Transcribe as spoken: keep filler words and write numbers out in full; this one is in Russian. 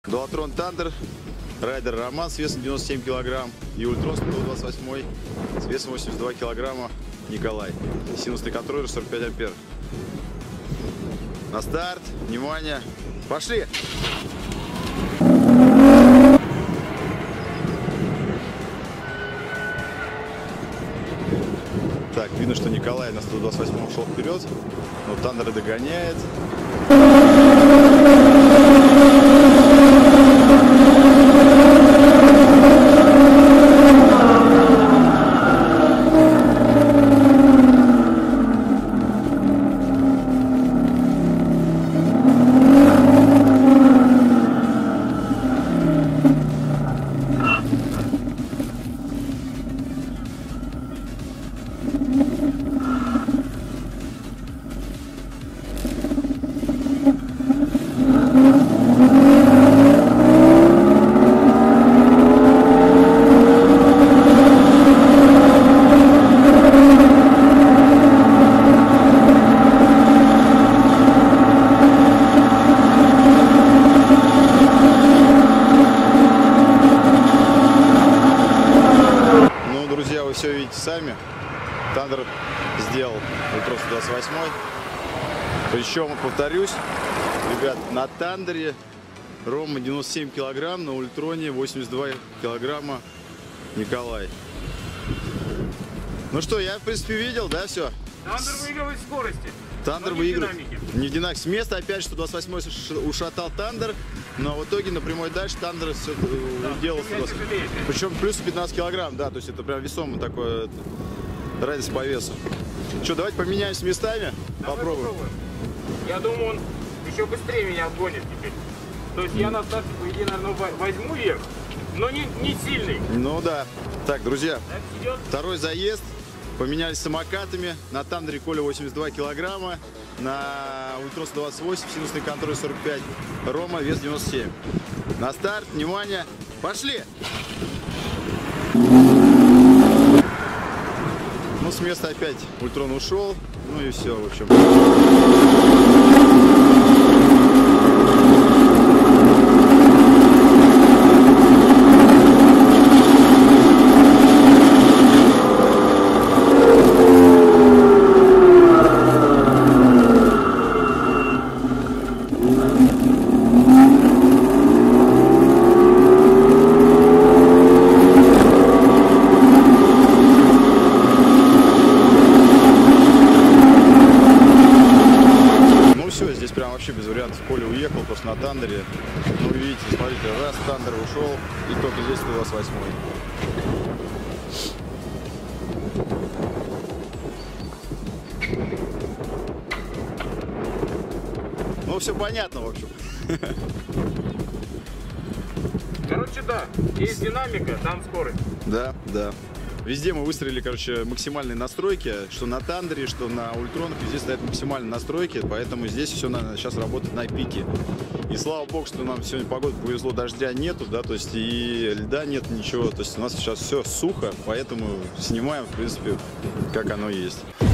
Дуалтрон Тандер, Райдер Роман с весом девяносто семь килограмм и Ультрон сто двадцать восемь с весом восемьдесят два килограмма Николай. Синусный контроллер сорок пять ампер. На старт, внимание, пошли! Так, видно, что Николай на сто двадцать восемь ушел вперед, но Тандер догоняет. Вы все видите сами. Тандер сделал Ультрон сто двадцать восемь. Причем, повторюсь, ребят, на Тандере Рома девяносто семь килограмм, на Ультроне восемьдесят два килограмма Николай. Ну что, я в принципе видел, да, все? Тандер выигрывает в скорости. Тандер выигрывает. Не в динамике. С места опять сто двадцать восемь ушатал Тандер, но в итоге на прямой дальше Тандер все да, делал. Причем плюс пятнадцать килограмм, да, то есть это прям весомо такое разница по весу. Что, давайте поменяемся местами, давай попробуем. попробуем. Я думаю, он еще быстрее меня обгонит теперь. То есть я на старте, по идее, наверное, возьму вверх, но не, не сильный. Ну да. Так, друзья, так, второй заезд. Поменялись самокатами. На Тандере Коля восемьдесят два килограмма, на Ультрон сто двадцать восемь, синусный контроль сорок пять, Рома вес девяносто семь. На старт, внимание, пошли! Ну, с места опять Ультрон ушел, ну и все, в общем. Здесь прям вообще без вариантов. Коля уехал просто на Тандере. Ну, вы видите, смотрите, раз Тандер ушел, и только здесь сто двадцать восемь. Ну, все понятно, в общем. Короче, да, есть динамика, там скорость. Да, да. Везде мы выстроили, короче, максимальные настройки, что на Тандере, что на Ультронах, везде стоят максимальные настройки, поэтому здесь все на, сейчас работает на пике. И слава богу, что нам сегодня погода повезло, дождя нету, да, то есть и льда нет, ничего, то есть у нас сейчас все сухо, поэтому снимаем, в принципе, как оно есть.